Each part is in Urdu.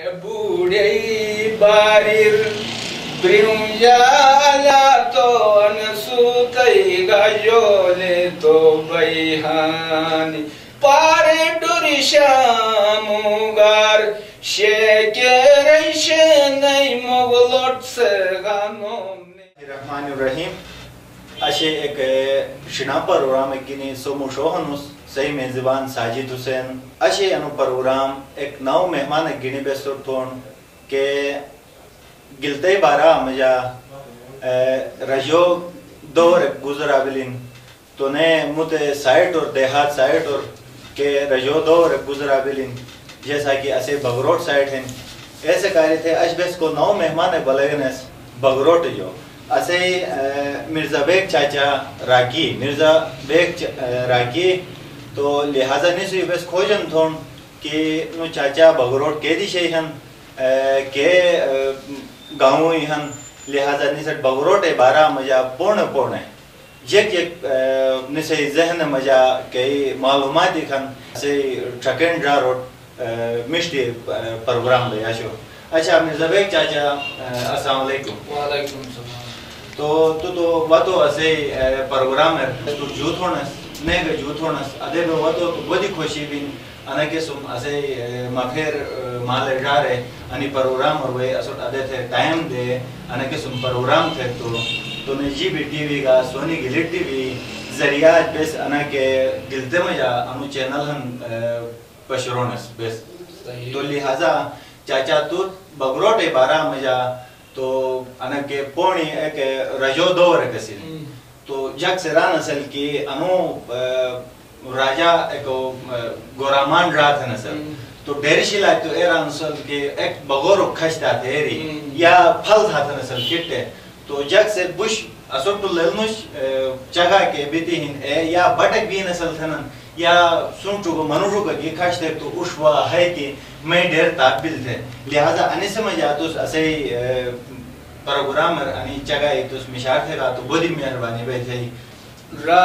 بوڑی باریر برنجالا تو انسوتی گجولی تو بیہانی پارے ڈوری شاموگار شیکر شنی مغلوٹ سے غانوم الرحمن الرحیم اشے ایک شنا پروگرام گینی سومو شوہنوس صحیح میزبان ساجد حسین اشے انو پروگرام ایک نو مہمان گینی بیسور تھون کہ گلتے بارا مجا رجو دور گزرا بلین تو نے مت سائٹ اور دیہات سائٹ اور کہ رجو دور گزرا بلین جیسا کہ اسے بگروٹ سائٹ ہیں ایسے کاری تھے اشبیس کو نو مہمان بلگنس بگروٹ جو اسے مرزا بیگ چاچا راکی مرزا بیگ راکی تو لہذا نیسوی بس کھوجن تھون کہ نو چاچا بگروٹ کے دی شئی ہن کہ گاؤں ہی ہن لہذا نیسٹ بگروٹ بارا مجا پورن یک یک نیسے ذہن مجا کئی معلوماتی کھن سے ٹرکن ڈرا روڈ مشتی پروگرام لیا شو اچھا مرزا بیگ چاچا السلام علیکم وعلیکم السلام تو واتو اسے پروگرام ہے تو جوت ہونس نیگا جوت ہونس ادے میں واتو تو بڑی خوشی بین انا کے سم اسے مفیر مال جارے انی پروگرام اور وہ اسٹ ادے تھے ٹائم دے انا کے سم پروگرام تھے تو نے جی بی ٹی وی کا سونی گلٹ ٹی وی ذریعہ بیس انا کے گلتے میں جا انو چینل ہن پشرونس بیس تو لہذا چاچا تو بگروٹ بارا مجا تو انا کے پونی ایک رجو دور کسی تو جگ سران اصل کی انو راجا ایک گورامان رات ہے نسل تو ڈیرشی لائے تو ایران اصل کی ایک بغورو کھشتا تیری یا پھل تھا نسل کٹے تو جگ سے بش اسوٹو للنوش چگا کے بیتی ہن یا بٹک بھی نسل تھنن یا سنٹو کو منوشو کا یہ کھشتے تو اشوا ہے کہ میں ڈیر تابل تھے لہذا انی سمجھ آتوس اسے پروگرام انی چگا ایک توس مشار تھے گا تو بڑی مہربانی بیٹھے را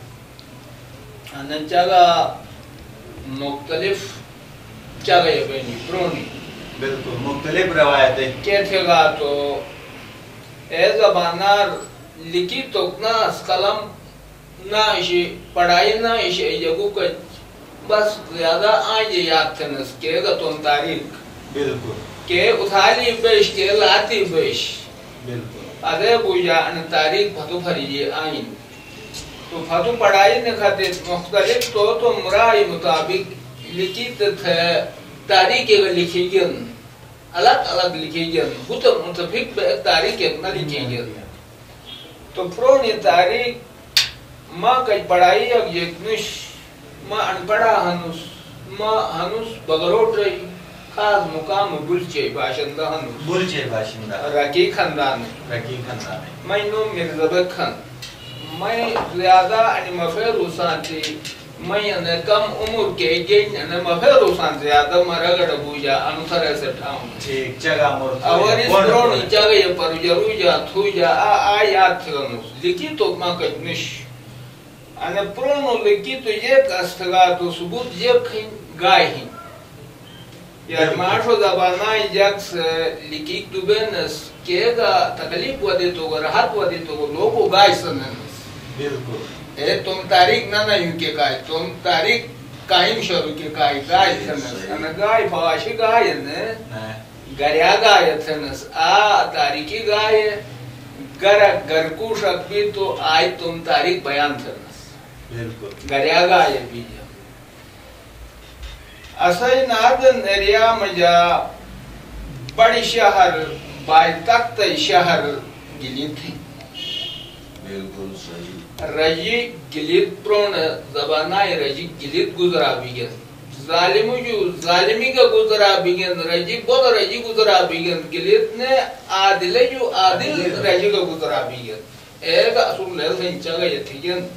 انن چگا مختلف چگا یہ بینی پرونی بالکل مختلف روایتیں کیا تھے گا تو اے زبانار لکی توکنا اس قلم نہ ایشی پڑھائی نہ ایشی یگو کا بس زیادہ آج یاد تھنس کہ گا تم تاریخ بالکل کہ اتھالی بیش کہ لاتی بیش بالکل ادھے بوجا ان تاریخ بھتو پھریجی آئین تو بھتو پڑھائی نے کھاتے مختلف تو مرائی مطابق لکی تھے تاریخ کے لکھی گن الگ الگ لکھی گن بہت متفق بے تاریخ اتنا لکھی گن تو پرونی تاریخ ماں کئی پڑھائی اب یکنش ماں انپڑھا ہنوس بگروٹ رہی خاص مقام بلچے باشندہ ہنوس بلچے باشندہ راکی خاندان میں نو مرزا بیگ خان میں زیادہ انی مفیر حسان تھی میں انہیں کم عمر کے گئی انہیں مفیر حسان زیادہ مرگڑ بوجا انوثر ایسے ٹھاؤں ٹھیک چگا مرد اور اس پرونی چگا یہ پر جرو جا تھو جا آیات تھی ہنوس لکی تو ماں کچنش انہیں پرونو لکی تو یہ کستگا تو ثبوت یہ کھیں گائے ہی یا ماشو زبانائی جگس لکی دوبینس کہے گا تکلیف ودی تو گا راحت ودی تو گا لوگو گائے سننس بالکل اے تم تاریخ نہ یوں کے گائے تم تاریخ قائم شروع کے گائے سننس انہیں گائے فواشی گائے گریا گائے سننس تاریخی گائے گرکو شک بھی تو آئی تم تاریخ بیان سننس گریا گائے بھی اسائی نادن ایریا مجا بڑی شہر بائی تخت شہر گلت تھی بالکل صحیح رجی گلت پرون زبانائی رجی گلت گزرا بیگن ظالمو جو ظالمی کا گزرا بیگن رجی بہت رجی گزرا بیگن گلت نے عادل جو عادل رجی کا گزرا بیگن ایک اصول لیل سے انچا گا یتھیگن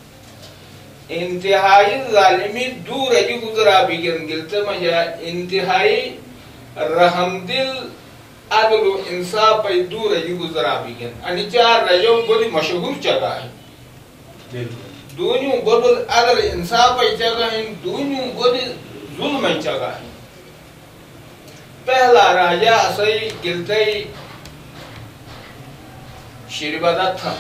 انتہائی ظالمی دو رجی گزرا بیگن گلتے مجا انتہائی رحم دل عدل و انصاف پہ دو رجی گزرا بیگن انی چار رجیوں بڑی مشہور چگا ہے دونوں بڑی عدل انصاف پہ چگا ہے دونوں بڑی ظلم چگا ہے پہلا راجا اسی گلتے شری بدت تھا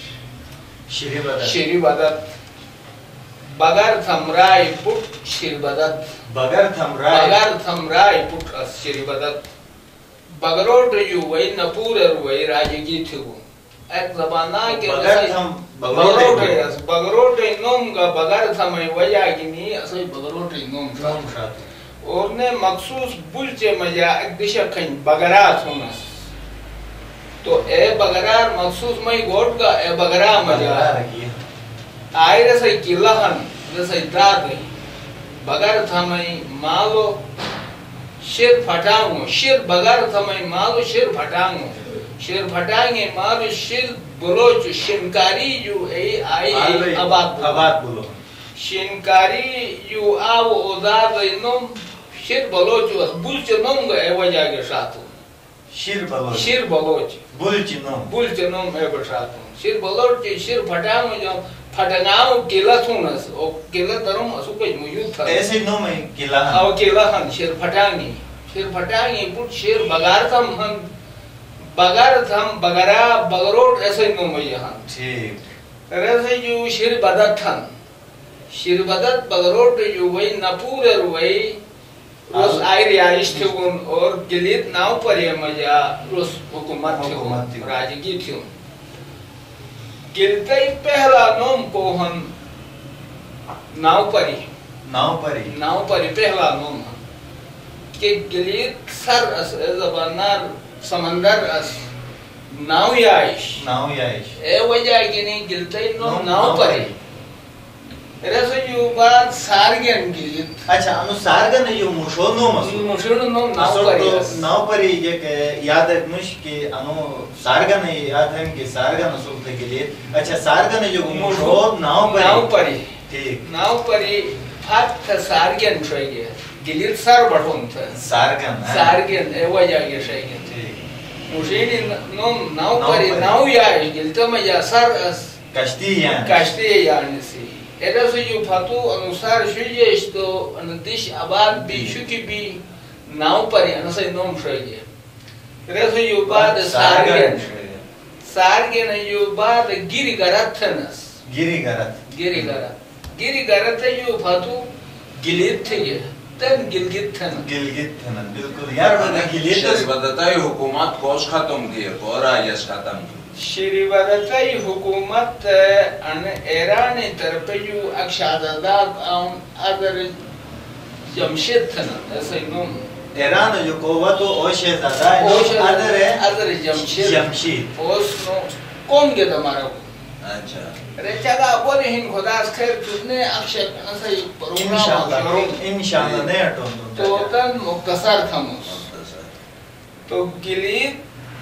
شری بدت بگر تھم رائے پٹ شری بدت بگر تھم رائے پٹ شری بدت بگروٹ جو وہی نپور وہی راجگی تھی وہ ایک زبانہ کے بگروٹ نوم کا بگر تھم وجہ گنی اسی بگروٹ نوم تھا اور نے مخصوص بلچے مجا ایک دشا کھن بگرات ہونس تو اے بگرار مخصوص میں گوٹ کا اے بگرا مجا آئی رسائی کی لہن رسائی دار گئی بگر تھمائی مالو شیر پھٹانگو شیر بگر تھمائی مالو شیر پھٹانگے مالو شیر بلوچ شنکاری جو آئی آباد بلو شنکاری جو آو ادار دئی نوم شیر بلوچ بلچ نوم گا اے وجہ کے ساتھو شیر بلوچ بلچ نوم اے بشاتو شیر بلوچ شیر پھٹانگو جو پھٹنگاو کلت ہونس او کلت درم اسو کچھ موجود تھا ایسے نوم ہے کلہن او کلہن شیر پھٹانگی پوٹ شیر بگار تھم ہن بگر تھم بگرا بگروٹ ایسے نوم ہے یہاں ایسے جو شیر بدت تھن شیر بدت بگروٹ جو وہی نپور روئی روز آئی ریائش تھی اور گلیت ناو پر یہ مجا روز حکومت تھی راجگی تھی گلتے پہلا نوم کو ہم ناو پری پہلا نوم کہ گلیت سر اس زبانار سمندر اس ناو یائش اے وجہ گنی گلتے نوم ناو پری رسو جو بعد سارگن گلیت اچھا انو سارگن جو مشون نوم ناو پری یہ کہ یاد ہے مش کہ انو سارگن یاد ہے کہ سارگن اصول تھے گلیت اچھا سارگن جو مشون ناو پری ٹھیک ناو پری پھت سارگن چھوئے گیا گلیت سر بڑھون تھا سارگن اے وجہ گیا شایگن مشینی نوم ناو پری ناو یائش گلتا میں یا سر اس کشتی یعنی سی ایسے جو پھاتو انوسار شویش تو اندیش آباد بھی شکی بھی ناو پری انسے نوم شویے ایسے جو بعد سارگن جو بعد گیری گرد تھنس گیری گرد جو پھاتو گلیت تھے گئے تن گلگت تھن بالکل یار گلیت شری بدتائی حکومت کوش ختم دیئے کورا یس ختم دیئے شری بدتائی حکومت ایران طرف جو اک شہزادات آن ادر جمشید تھنا ایسا نوم ایران جو قوتو او شہزادہ ادر جمشید اوس نو کون گے دمارا ہو رچا گا بولی ہن خداس خیر کتنے اکشک ایسا ایک پروگرام انشاءاللہ نہیں اٹھون تو تن مختصر تھا موس تو گلیت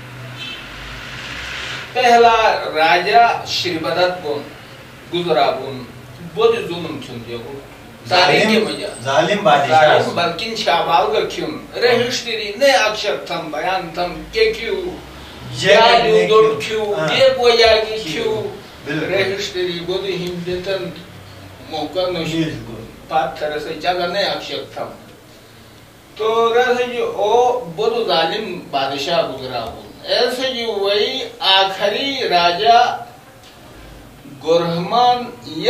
پہلا راجا شری بدت بون گزرا بون بود ظلم چون دیا کو تاریخ مجا ظالم بادشاہ بلکن شابال کا کیوں رہشتری نئے اکشر تھم بیان تھم کہ کیوں جالیو دوڑ کیوں دیب وجہ کی کیوں رہشتری بود ہندتن موقع نشید پاتھر سے جگہ نئے اکشر تھم تو رہا جو او بود ظالم بادشاہ گزرا بون ایسے جو وہی آخری راجہ گرہمان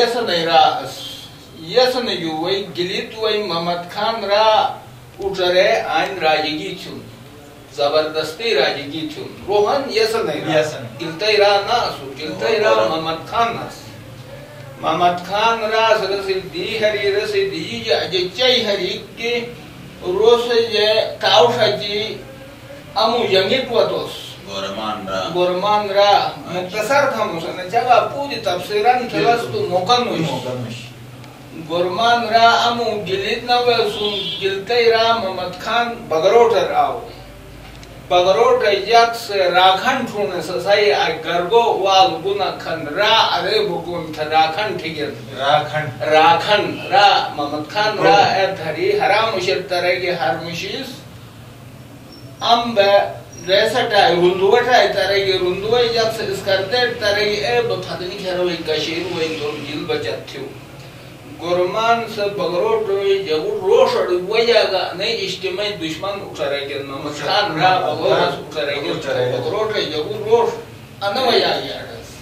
یسن جو وہی گلیت وہی محمد خان را اٹھرے آئین راجگی چھن زبردستی راجگی چھن روحن یسن گلتے را ناسو گلتے را محمد خان ناس محمد خان را رسی دی ہری رسی دی جچائی ہری کے روسی جے کاؤشا جی امو جنگیت وطوس گورمان را مختصر تھا موسیقی جگہ پوری تفسیران تلستو مکنوش گورمان را امو گلیت نویسون گلتی را محمد خان بگروٹر آو بگروٹ ایجاکس راکھن چھونے سسائی گرگو وال گنا کھن را ارے بکون تھا راکھن ٹھگن راکھن را محمد خان را ایت ہری حرام مشر ترگی ہر مشیز ام بے ریسٹا رندوٹا ترگی رندوئی جب سے اس کرتے ترگی اے بپھدنی کھروئی کشیر ہوئی دور جل بچت تھیو گرمان سے بگروٹ جگو روش اور وجہ نہیں اجتماعی دشمن اٹھارے گئے محمد خان را بگروٹ اٹھارے گئے بگروٹ جگو روش انہ وجہ گیا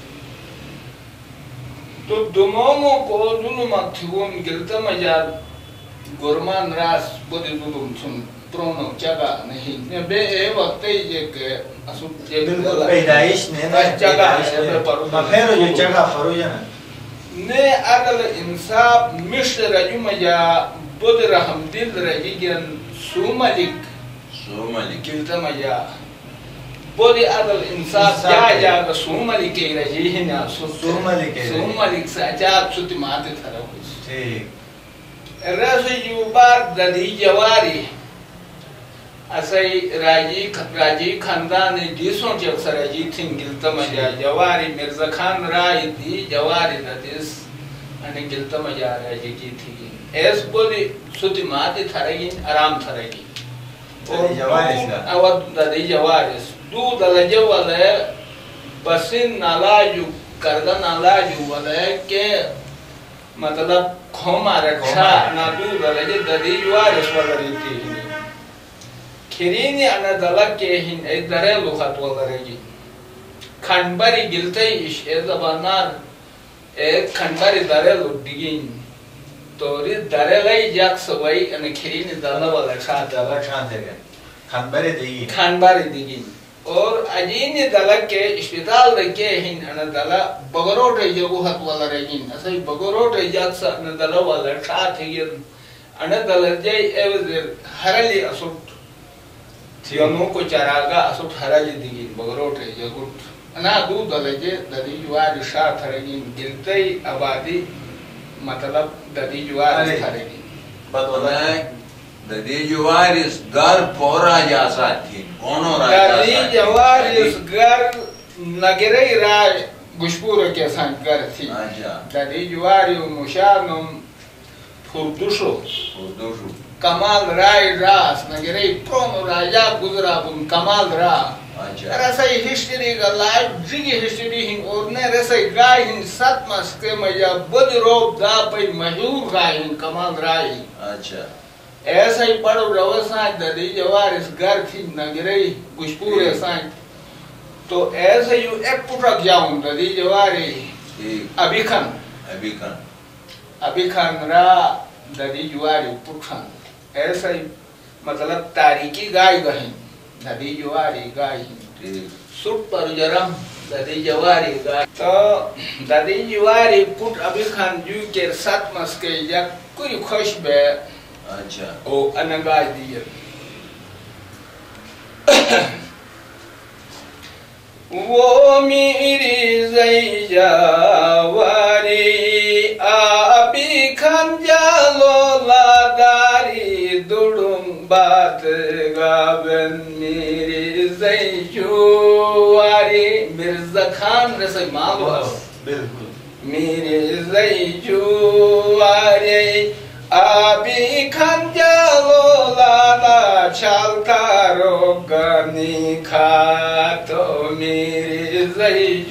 تو دموموں کو ظلم تھیون گلتا مجال گرمان راس بودی ظلم سن پرونو چگا نہیں بے اے وقت یہ کہ بالکل پیدائش نے چگا مفیرو یہ چگا فرویا نے عدل انصاف مشت رجو مجا بود رحم دل رجی گن سوملک گلتا مجا بودی عدل انصاف جا جا سوملک رجی ہنا سوملک ساچاب سوتی ماتے تھرا ہوئی رسو یوبار ددی جواری اسائی راجی خاندان دیسوں کے اکثر راجی تھیں گلتا مجا جواری مرزا خان رائی دی جواری ددیس انہیں گلتا مجا راجی کی تھی ایس بودی سوتی ماتی تھرگین آرام تھرگین اور ددی جواریس دو دلجو والے پسین نالاجو کردن نالاجو والے کہ مطلب کھوما رکھا نادو دلجی ددی جواریس والے تھی کھرینی انا دلک کے ہن ایک درے لوخت والرگی کھنبری گلتے اش اے زبانار ایک کھنبری درے لوگ دیگین تو ری درے لئی جاک سوائی انا کھرینی دلہ والا شاہ دے گئے کھنبری دیگین اور اجینی دلک کے اشپیتال رکھے ہن انا دلہ بگروٹ جگو حت والرگین اسای بگروٹ جاک سا انا دلہ والا شاہ تھیگین انا دلہ جائی ایوزر ہرلی اسوٹ تیونوں کو چراغا اسوٹ حرالی دیگین بگروٹ جگوٹ انا دو دلجے ددی جواری شاہ تھرگین گلتی آبادی مطلب ددی جواری تھرگین بدولا ددی جواری اس گر پورا جاسا تھی کونو را جاسا ددی جواری اس گر نگری رای گشپور کے سانگ گر تھی ددی جواری مشانم پھردوشو کمال رای راس نگری پرونو راجا گزرا بن کمال را رسائی ہسٹری کا لائف جگی ہسٹری ہن اور نے رسائی گائی ہن ست مسکے مجا بود روب دا پی مہور گائی ہن کمال رائی ایسا ہی پڑھو رو سانج ددی جوار اس گھر تھی نگری گشپور سانج تو ایسا ہی ایک پٹک جاؤں ددی جواری ابھی کھان را ددی جواری پٹھان ایسا ہی مطلب تاریکی گائی گہن ددی جواری گائی سٹ پر جرم ددی جواری گائی تو ددی جواری پٹ ابھی کھان جو کے ست مسکے یا کوئی خوش بے او انگائی دیر وہ میری زی جواری آبی کھان جالو لاداری دڑم بات گابن میری زی جواری مرزا خان رسے مالو میری زی جواری آبی کھان جالو لالا چالتا روگنی کھاتو میری زی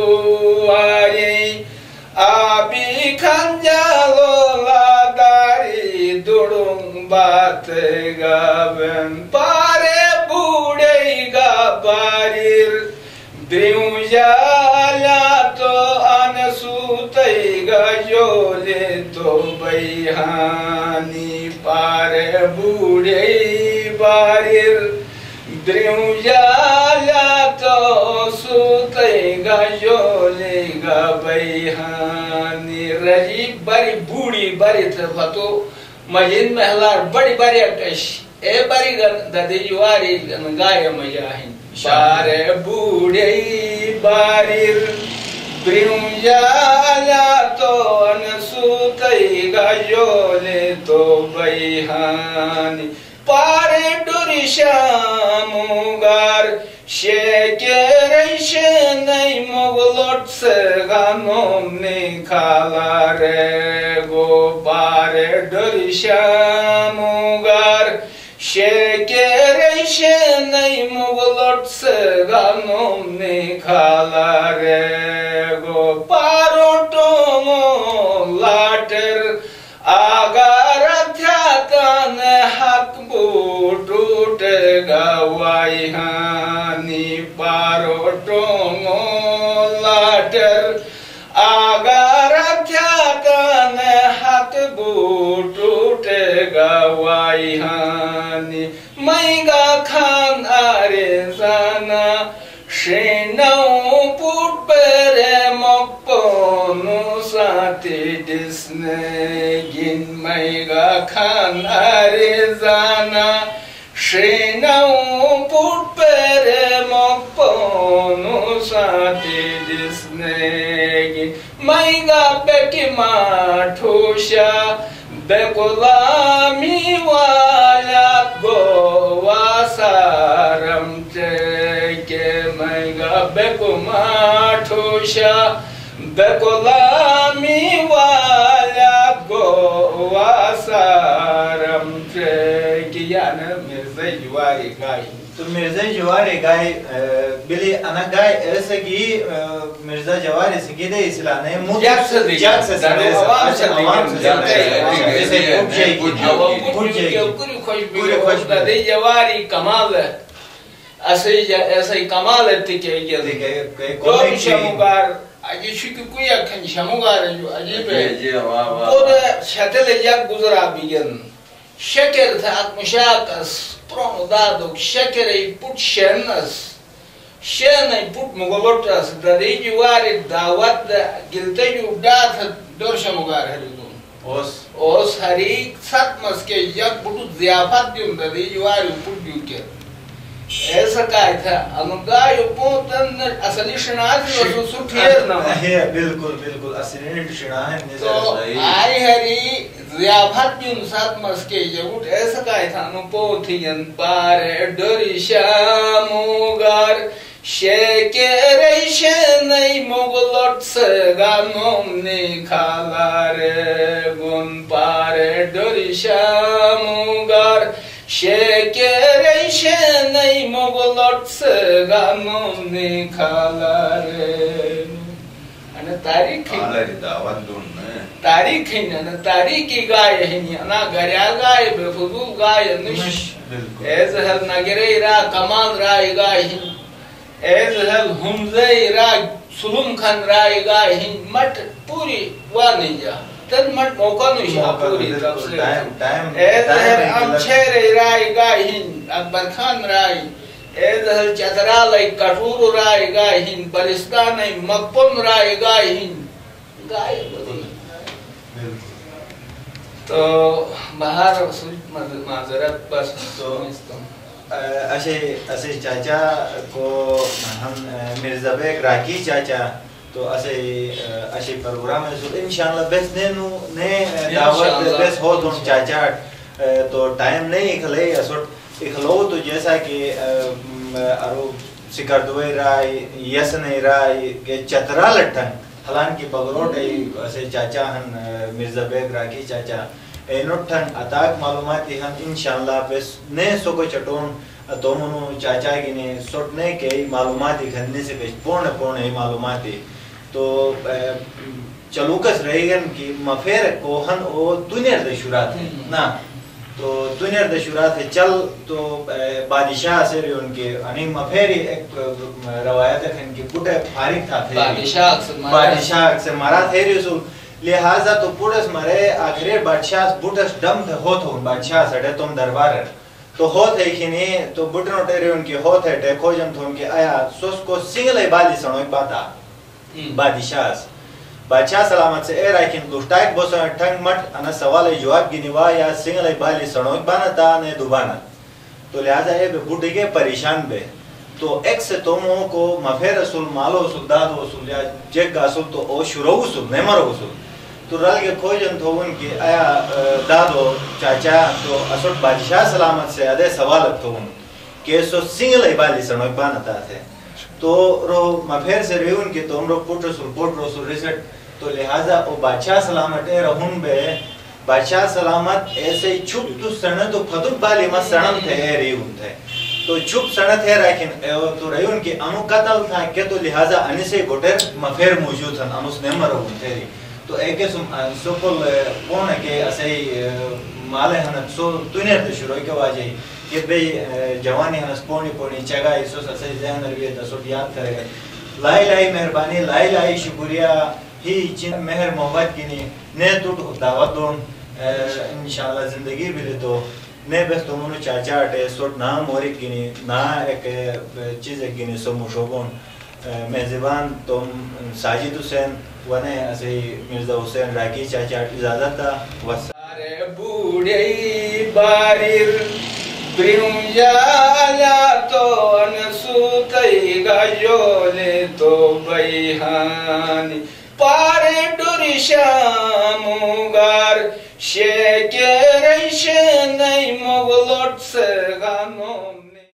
جواری آبی کھان جالو لاداری دڑم بات گابن پارے بوڑے گا باریر دیوں جالا تو انسوتے گا جولے تو بیہانی پارے بوڑے باریر دیوں جالا تو سوتے گا جولے گا بیہانی رجیب باری بوڑی باری تفتو مجین محلار بڑی باری اکش اے باری ددی جواری گائے مجاہن پارے بوڑی باریر دیوں جالا تو انسوتے گا جولے تو بیہانی پارے ڈوری شاموگار شیکر نئی مغلوٹ سے غنوم نکالا رے گو پارے ڈوری شاموگار شیکر نئی مغلوٹ سے غنوم نکالا رے گو پارو ٹومو لاٹر گوائی ہانی باروٹوں لاٹر آگا رکھیا کن ہاتھ بوٹوٹے گوائی ہانی میں گا کھان آرے زانا شینو پوٹ پرے مکپونو ساتی ڈسنے گن میں گا کھان آرے زانا شینو پوٹ پرے مکپونو ساتی ڈسنے گن میں گا بیکی ماٹھوشا بے غلامی والا گوا سارم چکے میں گا بے ماٹھوشا بے غلامی والا گوا سارم چکے یعنی مرزا جواری گائی تو مرزا جواری گائی بلی انا گائی ایسا کی مرزا جواری سکی دے اسلانے جگ سے دیگی جگ سے دیگی عوام سے دیگی جواری کمال ہے ایسے کمال ہے تکے گئے دور شموگار اگی شکی کوئی اکھن شموگار ہے جو عجیب ہے خود شتل یک گزرا بیگن شکر تھا مشاک اس پرونو دادو شکر ای پوٹ شن اس شن ای پوٹ مغلوٹ اس دادی جواری دعوت گلتے جو داد دور شموگار ہے جو اوس ہری ست مسکے یک بوٹو زیافت دیوں دادی جواری پوٹ دیوں کے ایسا کہا تھا انگاہ پوتن اصلی شناسی وصول سٹھیر نہ بالکل بالکل اصلی شناسی تو آئی ہری ضیافت جن ساتھ مسکے جگوٹ ایسا کہا تھا انو پوتھین پارے ڈوری شاموگار شیکریشنی مغلوٹ سگانومنی کھالارے گن پارے ڈوری شاموگار شیکریشنی مغلوٹ سگانومنی کھالارے انا تاریخ تاریخ تاریخی گائے ہیں انا گریا گائے بے فضول گائے نش ایز ہل نگرے را کمال رائے گائے ہیں ایز ہل ہمزے را سلوم کھن رائے گائے ہیں مٹ پوری وانی جا تن مٹ موقع نشا پوری تفصیل ایز ہل امچھے رائے گائے ہیں اکبر خان رائے ایز ہل چترالی کٹور رائے گائے ہیں بلتستان مقبون رائے گائے ہیں گائے بلی تو بہار رسول معذرت بس اسے چاچا کو ہم مرزا بیگ راکی چاچا تو اسے پروگرام ہے انشاءاللہ بس نے دعوت بس ہو دون چاچا تو ٹائم نہیں اکھلے اکھلو تو جیسا کہ ارو سکردوئی رائے یسنی رائے کہ چترا لٹن حالانکہ بگروٹ اسے چاچا ہن مرزا بیگ راکی چاچا اینوٹھن اتاک معلوماتی ہن انشاءاللہ بس نے سوکو چٹون تومنو چاچا کی نے سوٹنے کے معلوماتی کھننے سے کچھ پورنے معلوماتی تو چلوکس رہی گن کی مفیر کوہن او دنیا دشورات ہے نا تو دنیا دشورات ہے چل تو بادشاہ سے رہی ان کے انہی مفیری ایک روایت ہے ان کی بوٹے فارغ تھا تھے بادشاہ اکسر مرا تھے رسول لہذا تو پوڑس مرے آخری بادشاہ بوٹس ڈم تھے ہوت ہوں بادشاہ سڑے تم دربار تو ہوت ہے کھنی تو بوٹنو ٹیرے ان کی ہوت ہے ٹیکو جم تھو ان کی آیا سوس کو سنگلے بالی سنوئی باتا بادشاہ سلامت سے اے راکن دوشتائک بوسو ٹھنگ مٹ انا سوال جواب کی نوا یا سنگلے بالی سنوئی بانا تا نے دوبانا تو لہذا اے بے بوٹی کے پریشان بے تو ایک سے توموں کو مفیر رسول مالو رسول دادو رسول یا جگ رسول تو او شروع رسول نیمر رسول تو رل کے کھوجن تھو ان کی آیا دادو چاچا تو اصول بادشاہ سلامت سے ادھے سوالت تھو ان کہ سو سنگلے بالی سنوئی بانا تا تھے تو رو مفیر سے ریون کی تو ہم رو پوٹ رسول ریسٹ تو لہذا او بادشاہ سلامت اے رہن بے بادشاہ سلامت ایسے چھپ تو سنت تو پھدو بالی ما سنم تھے اے ریون تھے تو چھپ سنت ہے لیکن تو ریون کی انو قتل تھا کہ تو لہذا انی سے گوٹر مفیر موجود تھا انو سنمر ہوں تھے تو ایک سم سفل کون ہے کہ اسے مالے ہنت سو دنیا تے شروع کے واجی کہ بھئی جوانی ہنس پونی پونی چگائی سو سے ذہن رویے تصور یاد کرے گا لائی لائی مہربانی لائی لائی شکریہ ہی چن مہر محبت کی نے تو دعوت دون انشاءاللہ زندگی بھی تو نے بس تمہنو چاچا اٹے سوٹ نام موری کی نا ایک چیز کی سو مشوبون میزبان تم ساجد حسین ونے اسے مرزا حسین راکی چاچا اجازت دا وسارے بوڑی باریر برمجالا تو انسوتی گجولے تو بیہانی پارے ڈوری شاموگار شیکے ریشے نئی مغلوٹ سے گانوں